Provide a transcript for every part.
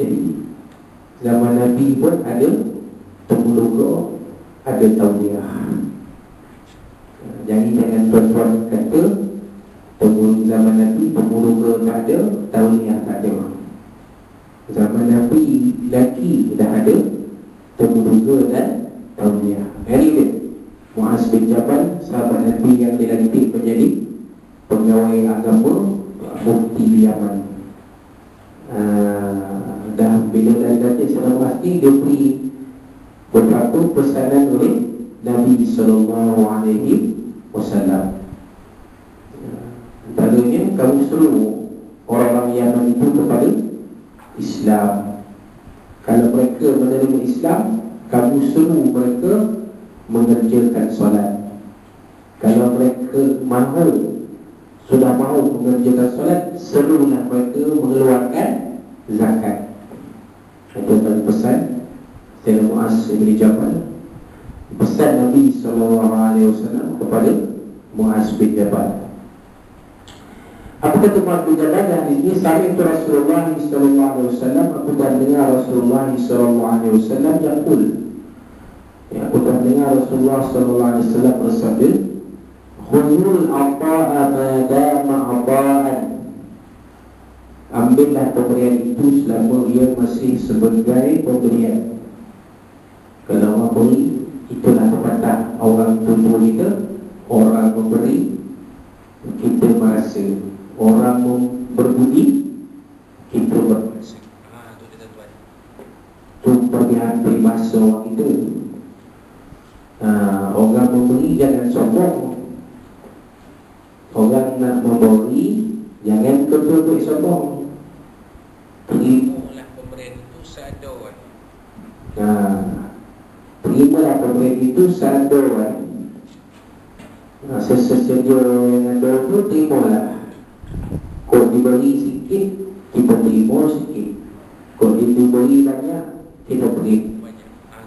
Jadi zaman Nabi pun ada temuruga, ada tauliah. Jangan tuan-tuan kata temurung zaman Nabi temuruga tak ada, tauliah tak ada. Zaman Nabi lagi dah ada temuruga dan tauliah. Hari ini Muaz bin Jabal, sahabat Nabi yang dilantik menjadi pegawai agama mufti Yaman. Dah bila dah dilantik seorang mufti, dia beri beberapa pesanan oleh Nabi SAW. Antaranya, kamu suruh orang-orang Yaman itu kepada Islam. Kalau mereka menerima Islam, kamu suruh mereka mengerjakan solat. Kalau mereka sudah mahu mengerjakan solat, serulah mereka mengeluarkan zakat. Itu adalah pesan Sayyidina Muaz bin Jabal, pesan Nabi SAW kepada Muaz bin Jabal. Apa kata Muaz bin Jabal hadis ini? Sami itu Rasulullah SAW, aku telah dengar Rasulullah SAW yaqul, aku telah dengar Rasulullah SAW bersabda, khudhul ata'a madama ata'an, ambillah pemberian itu selama ia masih sebagai pemberian. Kalau orang beri, itulah pepatah orang tua kita, orang memberi, kita merasa. Orang berbudi, kita berasa. Itu pergi bahasa orang kita. Orang memberi jangan sombong. Orang nak memberi jangan betul-betul sombong. Terimalah pemberian itu seadanya. Terimalah pemberian itu seadanya. Sesedia yang ada itu terimalah. Kalau diberi sikit, kita terima sikit. Kalau diberi banyak, kita beri banyak.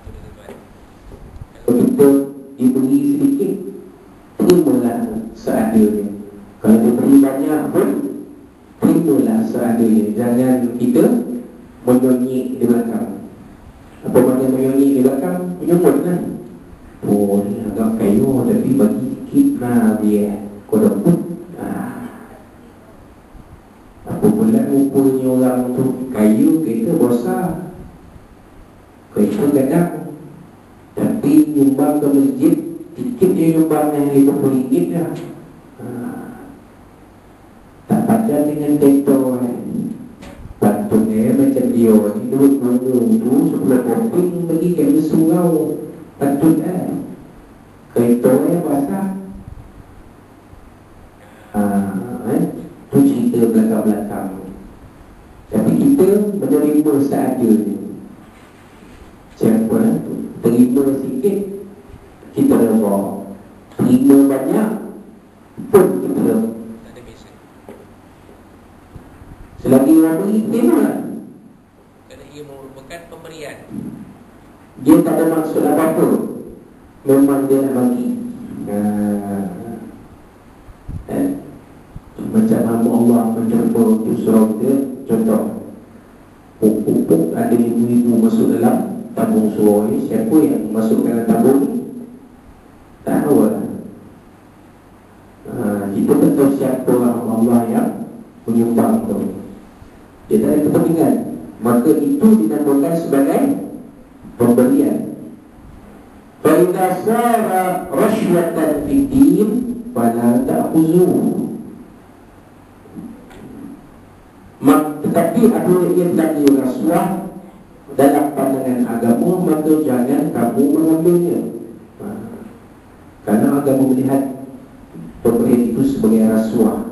Kalau kita diberi sedikit, terimalah seadanya. Kalau diberi banyak pun, terimalah seadanya. Jangan kita menyonyik di belakang. Apa makna menyonyik di belakang? Menyomot kan? Oh, ni agak kayu, tapi bagi sikit lah dia. Kau dapat. Apa pula rupanya orang tu kayu, kereta besar, kereta gadang, tapi nyumbang ke masjid tikit dia nyumbang yang RM50 dah. Tak padan dengan kereta pantungnya macam dia ni duduk tu sebelah koping bagi ke surau pantun kereta basah. Itu cerita belakang-belakang. Tapi kita menerima seadanya. Siapa terima sikit, kita rela. Terima banyak pun kita rela. Tak ada beza. Selagi orang beri, terima lah. Kerana ia merupakan pemberian. Dia tak ada maksud apa-apa. Memang dia nak bagi. Macam nama Allah menjumpa di surau dia. Contoh, pupuk ada ibu-ibu masuk dalam tabung surau ni. Siapa yang masuk dalam tabung ni? Tak tahu lah. Kita tak tahu siapa Allah yang menyumbang tu. Dia tak ada kepentingan. Maka itu dinamakan sebagai pemberian. فَإِذَا صَارَ رَشْوَةً فِي الدِّينِ فَلَا تَأْخُذُوهُ. Tetapi apabila ia tadi rasuah dalam pandangan agama, maka jangan kamu mengambilnya. Karena agama melihat pemberian itu sebagai rasuah.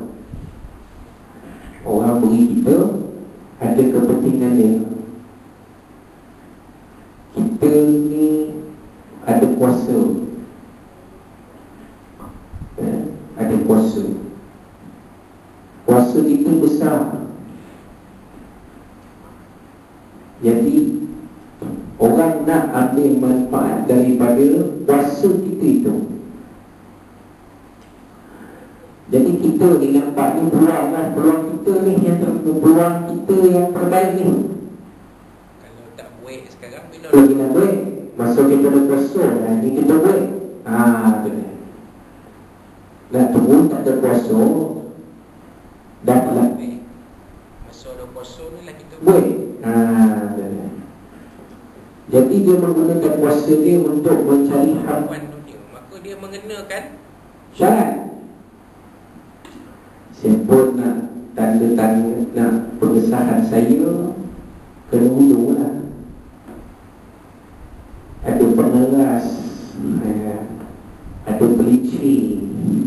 Orang beri kita ada kepentingannya. Kita ni ada kuasa, ada kuasa. Kuasa itu besar. Jadi orang nak ambil manfaat daripada kuasa kita itu. Jadi kita ni nampak ni peluang kita ni yang peluang kita yang terbaik ni. lagi nak break. Masa kita dah puasa, ni kita break. Tu ni. Nak tunggu tak ada puasa, dah pula masa ada puasa ni lah kita break. Tu ni. Jadi dia menggunakan puasa dia untuk mencari harapan dunia. Maka dia mengenakan syarat. Siapa nak tanda-tanda nak pengesahan saya, kena undur lah. Ada peneras, ada pelicin.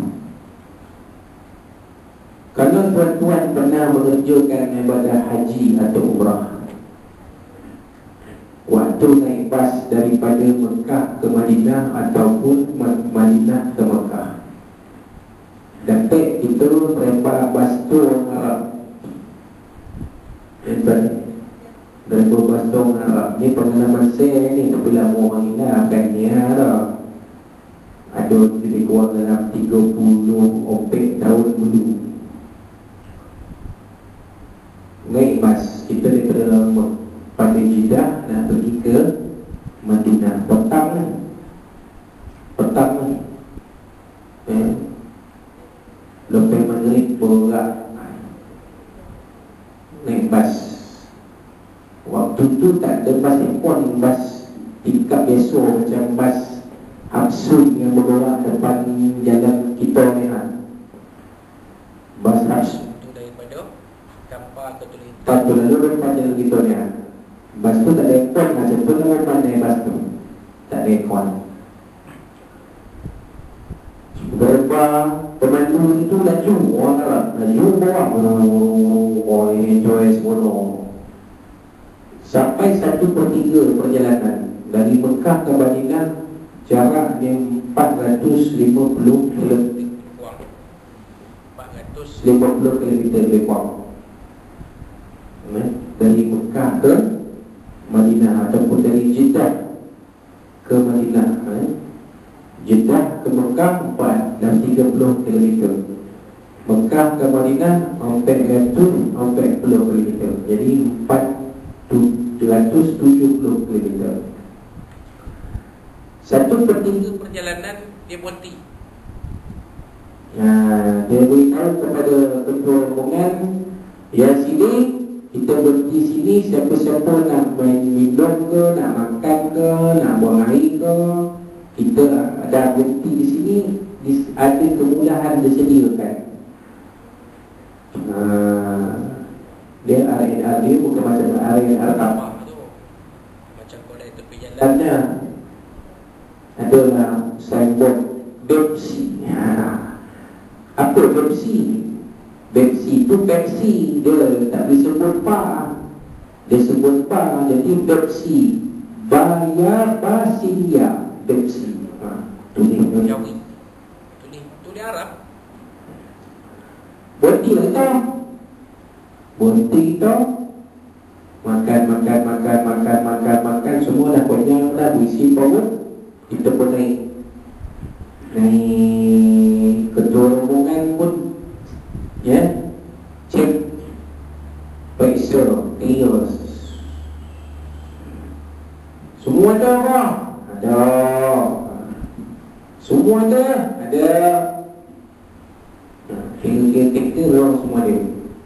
Kalau tuan-tuan pernah mengerjakan ibadah haji atau umrah, waktu naik bas daripada Mekah ke Madinah ataupun Madinah ke Mekah, dapat kita terlepas bas tu orang Arab. Dan berbahasa orang Arab. Ni pengalaman saya ni, tapi lama orang hilang kan ni ada. Ada lebih kurang dalam 30 opek tahun dulu. Naik bas, kita daripada pada Jeddah nak pergi ke Madinah. Petang ni. Lepas maghrib bergerak naik bas. Waktu tu tak ada bas ekon, bas tingkap biasa macam bas Hapsun yang bergerak depan jalan kita ni. Bas Hapsun tu daripada Kampar ke Tulintang. tak tu lalu depan jalan kita ni. Bas tu tak ada ekon, macam tu lah pandai bas tu. Tak ada ekon. Beberapa pemandu itu laju orang Arab, laju bawah, enjoy semua. Sampai 1/3 perjalanan dari Mekah ke Madinah, jaraknya 450 km. 450 km lebih kurang. Dari Mekah ke Madinah ataupun dari Jeddah ke Madinah. Jeddah ke Mekah 430 km. Mekah ke Madinah 440 km. Jadi 470 km. 1/3 perjalanan dia berhenti. Dia beritahu kepada ketua rombongan, ya sini kita berhenti sini, siapa-siapa nak main minum ke, nak makan ke, nak buang air ke, kita ada berhenti di sini, ada kemudahan disediakan. Dia RNR dia bukan macam RNR Apa tu? Macam kodai tepi jalan. tanda adalah signboard Pepsi. Apa Pepsi? Pepsi itu Pepsi, dia tak boleh sebut pa. Dia sebut pa, jadi Pepsi. Bayar Basilia Pepsi. Tulis Jawi. Tulis Arab. berhenti lah kita. Berhenti kita. Makan. Semua dah kenyang dah, berisi perut. Kita pun naik ketua rombongan pun cek periksa tears. Semua ada tak? Ada. Semua ada. Hingga orang semua ada.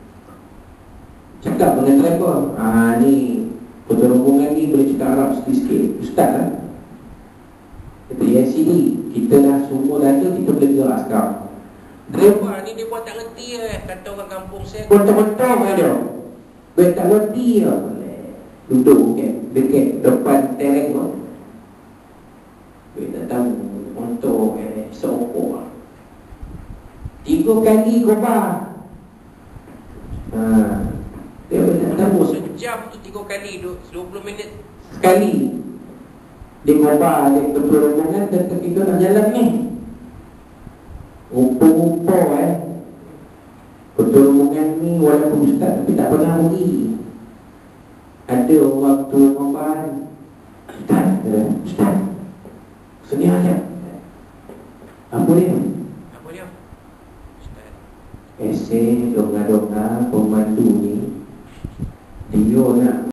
Cakap dengan driver, ni ketua rombongan ni boleh cakap Arab sikit-sikit. Ustaz lah. Kata ya sini, kita dah semua dah ada, kita boleh gerak sekarang. Driver ni dia buat tak reti kata orang kampung saya. Betul-betul ada. Dia tak reti lah. Duduk dekat depan terek tu. Dia tak tahu untuk seokor. 3 kali kobar. Dia tak tahu. Sejam tu 3 kali, 20 minit Sekali. Dia kobar, dia ketua rombongan, dan kita nak jalan ni. Rupa-rupa ketua rombongan ni walaupun ustaz tapi tak pernah pergi. Ada orang tua kobar, Ustaz sini aja. Apa dia? Ustaz. Esei donga-donga pemandu ni, dia nak